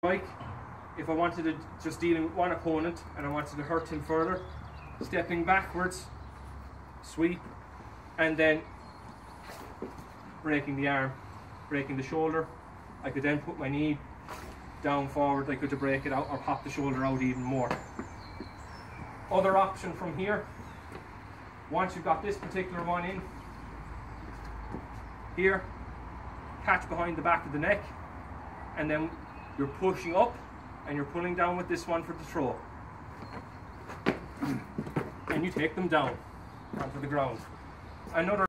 bike, if I wanted to just dealing with one opponent and I wanted to hurt him further, stepping backwards, sweep, and then breaking the arm, breaking the shoulder. I could then put my knee down forward, I could to break it out or pop the shoulder out even more. Other option from here, once you've got this particular one in, here, catch behind the back of the neck, and then you're pushing up and you're pulling down with this one for the throw. And you take them down onto the ground. Another